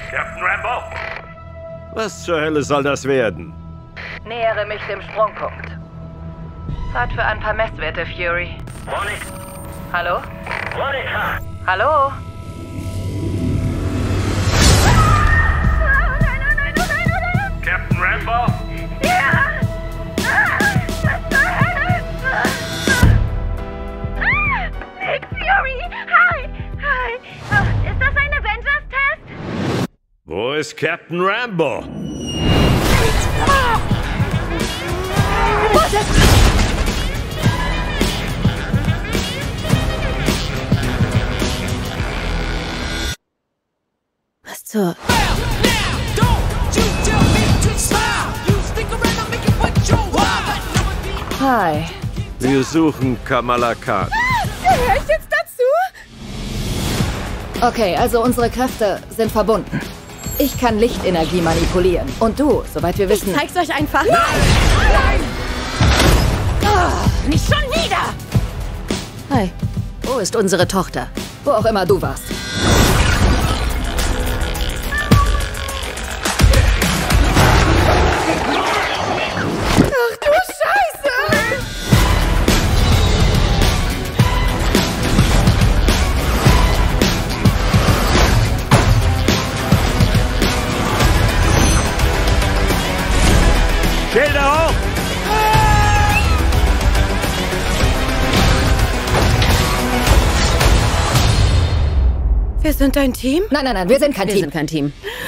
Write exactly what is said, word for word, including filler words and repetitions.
Captain Rambeau! Was zur Hölle soll das werden? Nähere mich dem Sprungpunkt. Zeit für ein paar Messwerte, Fury. Monica! Hallo? Monica! Hallo? Captain Rambeau? Ja! Was zur Hölle? Nick Fury! Hi! Hi! Ist das ein Avengers-Test? Wo ist Captain Rambeau? Was zur... Hi. Wir suchen Kamala Khan. Gehör ich jetzt dazu? Okay, also unsere Kräfte sind verbunden. Ich kann Lichtenergie manipulieren. Und du, soweit wir wissen... Ich zeig's euch einfach. Nein! Nein! Oh, nicht schon wieder! Hi. Wo ist unsere Tochter? Wo auch immer du warst. Ach du Scheiße! Schilder hoch! Wir sind ein Team? Nein, nein, nein, wir sind kein Wir Team. sind kein Team.